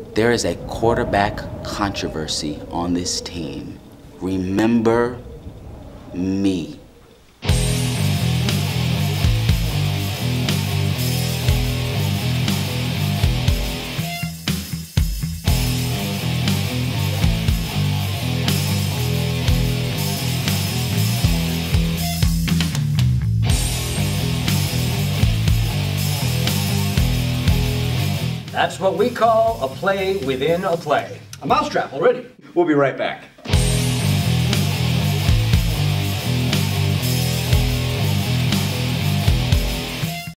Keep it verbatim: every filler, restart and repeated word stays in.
There is a quarterback controversy on this team. Remember me. That's what we call a play within a play. A mousetrap already. We'll be right back.